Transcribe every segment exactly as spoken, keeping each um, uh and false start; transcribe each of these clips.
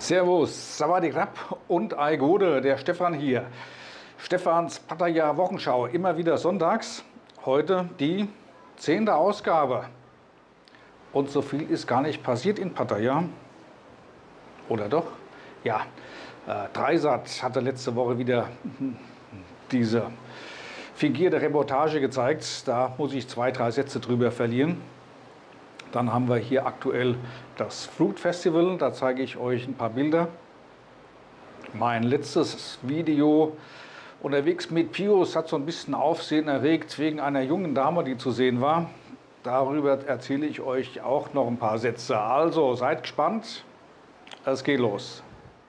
Servus, Sawadee Krab und Ai Gode, der Stefan hier. Stefans Pattaya Wochenschau, immer wieder sonntags. Heute die zehnte Ausgabe. Und so viel ist gar nicht passiert in Pattaya. Oder doch? Ja, äh, Dreisat hatte letzte Woche wieder diese fingierte Reportage gezeigt. Da muss ich zwei, drei Sätze drüber verlieren. Dann haben wir hier aktuell das Fruit Festival, da zeige ich euch ein paar Bilder. Mein letztes Video unterwegs mit Pius hat so ein bisschen Aufsehen erregt wegen einer jungen Dame, die zu sehen war. Darüber erzähle ich euch auch noch ein paar Sätze. Also seid gespannt, es geht los.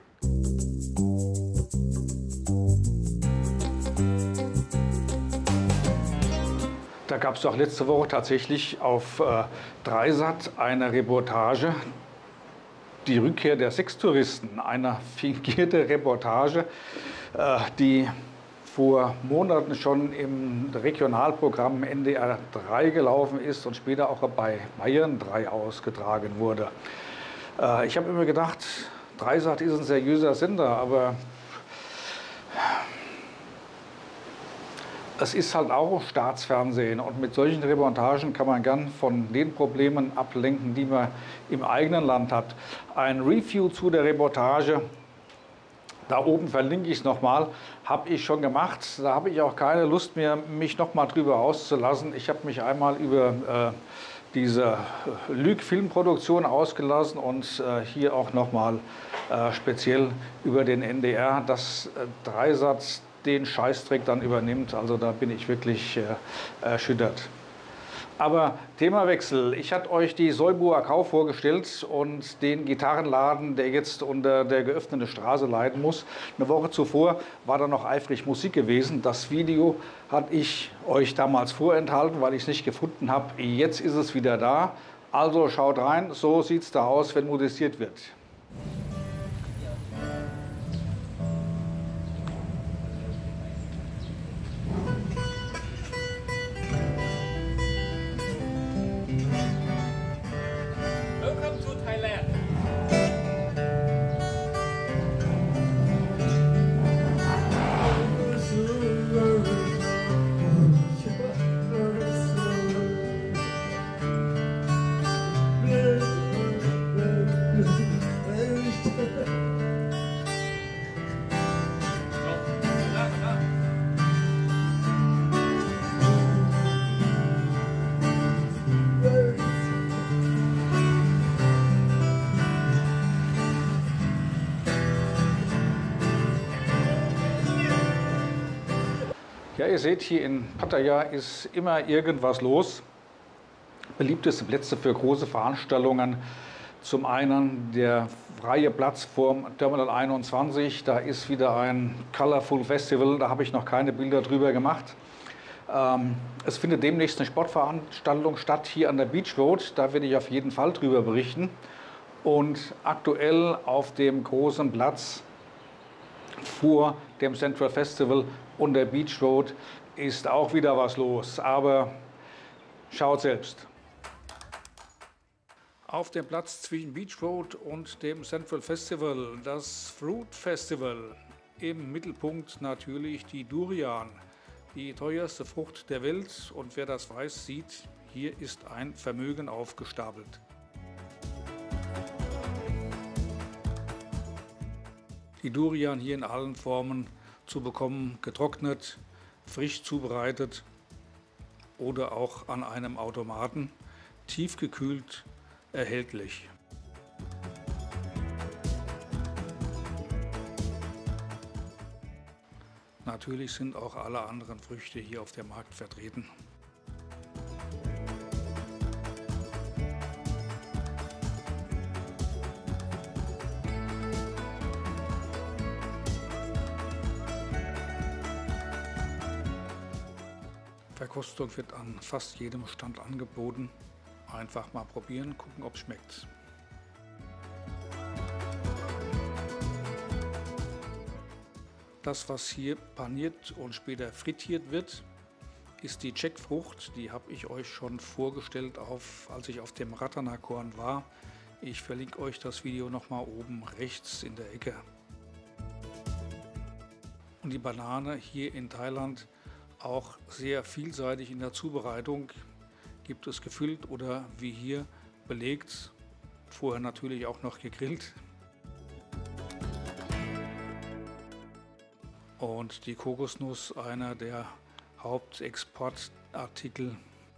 Da gab es doch letzte Woche tatsächlich auf äh, Dreisat eine Reportage, die Rückkehr der Sextouristen, eine fingierte Reportage, äh, die vor Monaten schon im Regionalprogramm N D R drei gelaufen ist und später auch bei Bayern drei ausgetragen wurde. Äh, ich habe immer gedacht, Dreisat ist ein seriöser Sender, aber es ist halt auch Staatsfernsehen und mit solchen Reportagen kann man gern von den Problemen ablenken, die man im eigenen Land hat. Ein Review zu der Reportage, da oben verlinke ich es nochmal, habe ich schon gemacht. Da habe ich auch keine Lust mehr, mich nochmal drüber auszulassen. Ich habe mich einmal über äh, diese Lüg-Filmproduktion ausgelassen und äh, hier auch nochmal äh, speziell über den N D R, das äh, Dreisat den Scheißdreck dann übernimmt. Also da bin ich wirklich äh, erschüttert. Aber Themawechsel. Ich hatte euch die Sollbuer Kau vorgestellt und den Gitarrenladen, der jetzt unter der geöffneten Straße leiden muss. Eine Woche zuvor war da noch eifrig Musik gewesen. Das Video hatte ich euch damals vorenthalten, weil ich es nicht gefunden habe. Jetzt ist es wieder da. Also schaut rein, so sieht es da aus, wenn musiziert wird. Ja, ihr seht, hier in Pattaya ist immer irgendwas los. Beliebteste Plätze für große Veranstaltungen. Zum einen der freie Platz vorm Terminal einundzwanzig. Da ist wieder ein Colorful Festival. Da habe ich noch keine Bilder drüber gemacht. Ähm, es findet demnächst eine Sportveranstaltung statt hier an der Beach Road. Da werde ich auf jeden Fall drüber berichten. Und aktuell auf dem großen Platz vor dem Central Festival und der Beach Road ist auch wieder was los, aber schaut selbst. Auf dem Platz zwischen Beach Road und dem Central Festival, das Fruit Festival. Im Mittelpunkt natürlich die Durian, die teuerste Frucht der Welt. Und wer das weiß, sieht, hier ist ein Vermögen aufgestapelt. Die Durian hier in allen Formen zu bekommen, getrocknet, frisch zubereitet oder auch an einem Automaten, tiefgekühlt, erhältlich. Natürlich sind auch alle anderen Früchte hier auf dem Markt vertreten. Verkostung wird an fast jedem Stand angeboten. Einfach mal probieren, gucken, ob es schmeckt. Das, was hier paniert und später frittiert wird, ist die Jackfrucht. Die habe ich euch schon vorgestellt, auf, als ich auf dem Ratanakorn war. Ich verlinke euch das Video nochmal oben rechts in der Ecke. Und die Banane hier in Thailand auch sehr vielseitig in der Zubereitung. Gibt es gefüllt oder wie hier belegt, vorher natürlich auch noch gegrillt. Und die Kokosnuss, einer der Hauptexportartikel.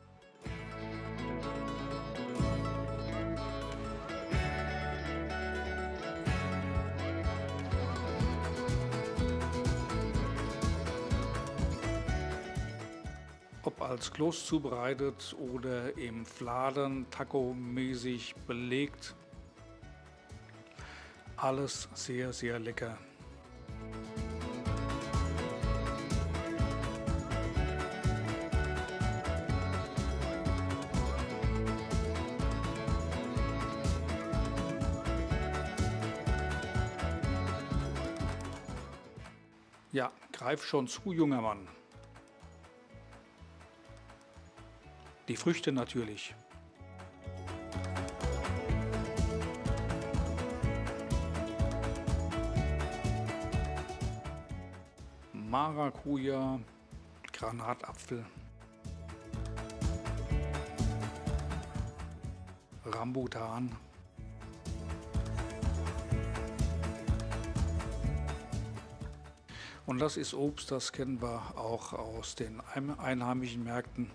Ob als Kloß zubereitet oder im Fladen, Taco-mäßig belegt. Alles sehr, sehr lecker. Ja, greif schon zu, junger Mann. Die Früchte natürlich. Maracuja, Granatapfel, Rambutan, und das ist Obst, das kennen wir auch aus den einheimischen Märkten.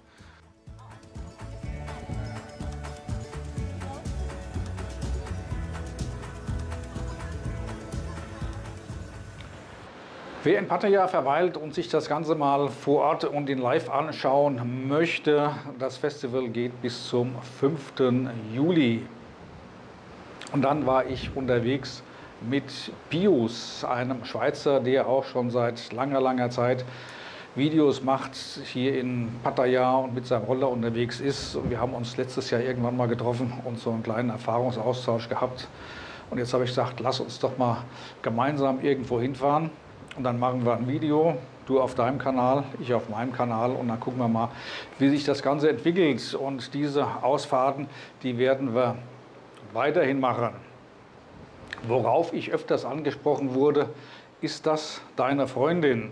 Wer in Pattaya verweilt und sich das Ganze mal vor Ort und in Live anschauen möchte, das Festival geht bis zum fünften Juli. Und dann war ich unterwegs mit Pius, einem Schweizer, der auch schon seit langer, langer Zeit Videos macht, hier in Pattaya und mit seinem Roller unterwegs ist. Und wir haben uns letztes Jahr irgendwann mal getroffen und so einen kleinen Erfahrungsaustausch gehabt. Und jetzt habe ich gesagt, lass uns doch mal gemeinsam irgendwo hinfahren. Und dann machen wir ein Video, du auf deinem Kanal, ich auf meinem Kanal, und dann gucken wir mal, wie sich das Ganze entwickelt. Und diese Ausfahrten, die werden wir weiterhin machen. Worauf ich öfters angesprochen wurde, ist das deine Freundin?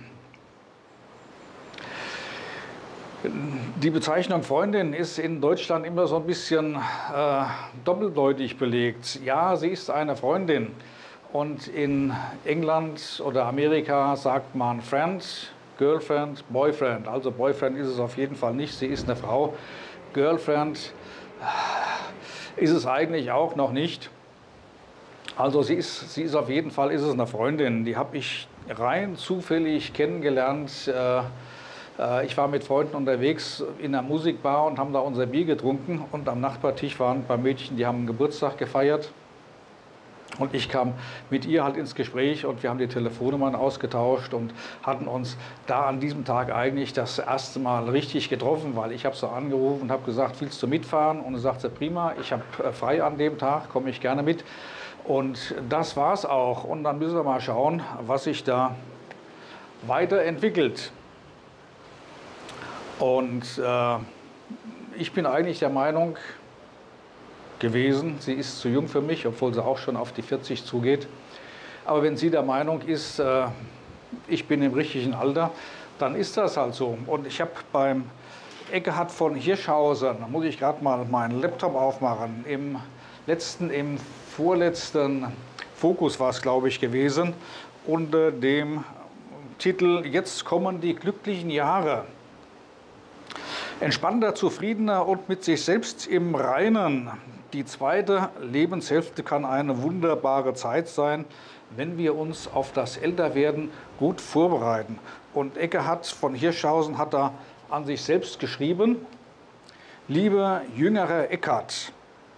Die Bezeichnung Freundin ist in Deutschland immer so ein bisschen äh, doppeldeutig belegt. Ja, sie ist eine Freundin. Und in England oder Amerika sagt man Friend, Girlfriend, Boyfriend. Also Boyfriend ist es auf jeden Fall nicht, sie ist eine Frau. Girlfriend ist es eigentlich auch noch nicht. Also sie ist, sie ist auf jeden Fall ist es eine Freundin. Die habe ich rein zufällig kennengelernt. Ich war mit Freunden unterwegs in einer Musikbar und haben da unser Bier getrunken. Und am Nachbartisch waren ein paar Mädchen, die haben einen Geburtstag gefeiert. Und ich kam mit ihr halt ins Gespräch und wir haben die Telefonnummern ausgetauscht und hatten uns da an diesem Tag eigentlich das erste Mal richtig getroffen, weil ich habe sie angerufen und habe gesagt, willst du mitfahren? Und sie sagte, prima, ich habe frei an dem Tag, komme ich gerne mit. Und das war's auch. Und dann müssen wir mal schauen, was sich da weiterentwickelt. Und äh, ich bin eigentlich der Meinung gewesen, sie ist zu jung für mich, obwohl sie auch schon auf die vierzig zugeht. Aber wenn sie der Meinung ist, äh, ich bin im richtigen Alter, dann ist das halt so. Und ich habe beim Eckehard von Hirschhausen, da muss ich gerade mal meinen Laptop aufmachen, im letzten, im vorletzten Fokus war es, glaube ich, gewesen, unter dem Titel Jetzt kommen die glücklichen Jahre. Entspannter, zufriedener und mit sich selbst im Reinen. Die zweite Lebenshälfte kann eine wunderbare Zeit sein, wenn wir uns auf das Älterwerden gut vorbereiten. Und Eckehard von Hirschhausen hat da an sich selbst geschrieben, lieber jüngerer Eckehard.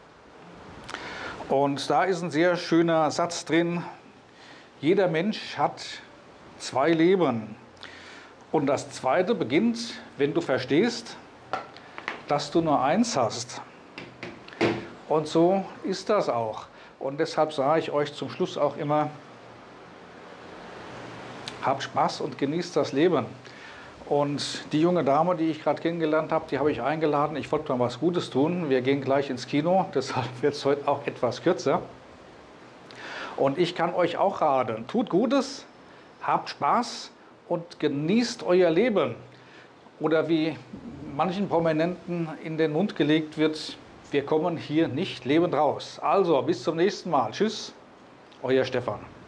Und da ist ein sehr schöner Satz drin, jeder Mensch hat zwei Leben. Und das zweite beginnt, wenn du verstehst, dass du nur eins hast. Und so ist das auch. Und deshalb sage ich euch zum Schluss auch immer, habt Spaß und genießt das Leben. Und die junge Dame, die ich gerade kennengelernt habe, die habe ich eingeladen. Ich wollte mal was Gutes tun. Wir gehen gleich ins Kino, deshalb wird es heute auch etwas kürzer. Und ich kann euch auch raten, tut Gutes, habt Spaß und genießt euer Leben. Oder wie manchen Prominenten in den Mund gelegt wird, wir kommen hier nicht lebend raus. Also, bis zum nächsten Mal. Tschüss, euer Stefan.